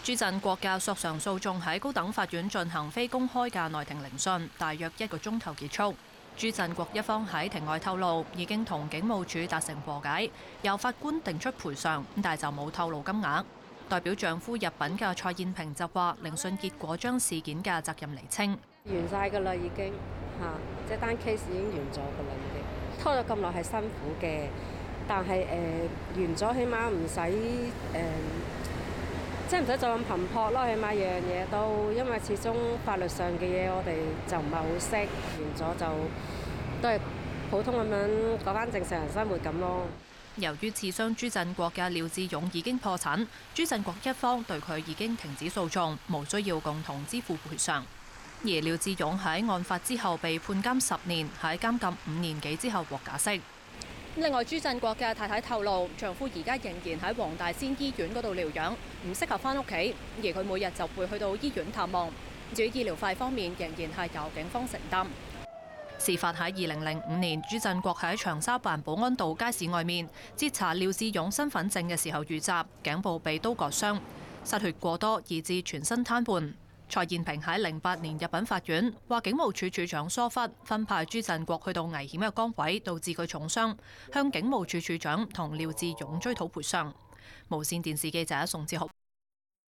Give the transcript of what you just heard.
朱振國嘅索償訴訟喺高等法院進行非公開嘅內庭聆訊，大約1個鐘頭結束。朱振國一方喺庭外透露，已經同警務處達成和解，由法官定出賠償，但係就冇透露金額。代表丈夫入稟嘅蔡燕萍就話，聆訊結果將事件嘅責任釐清。 完晒㗎啦，已經即係單 case 已經完咗㗎啦，已經拖咗咁耐係辛苦嘅，但係完咗，起碼唔使即係唔使再咁頻撲咯，起碼樣樣嘢都，因為始終法律上嘅嘢我哋就唔係好識，完咗就都係普通咁樣過返正常人生活咁咯。 由於刺傷朱振國嘅廖志勇已經破產，朱振國一方對佢已經停止訴訟，無需要共同支付賠償。而廖志勇喺案發之後被判監10年，喺監禁5年幾之後獲假釋。另外，朱振國嘅太太透露，丈夫而家仍然喺黃大仙醫院嗰度療養，唔適合返屋企，而佢每日就會去到醫院探望。至於醫療費方面，仍然係由警方承擔。事發喺2005年，朱振國喺長沙灣保安道街市外面截查廖志勇身份證嘅時候遇襲，頸部被刀割傷，失血過多，以致全身癱瘓。蔡燕萍喺08年入稟法院，話警務處處長疏忽分派朱振國去到危險嘅崗位，導致佢重傷，向警務處處長同廖志勇追討賠償。無線電視記者宋志豪。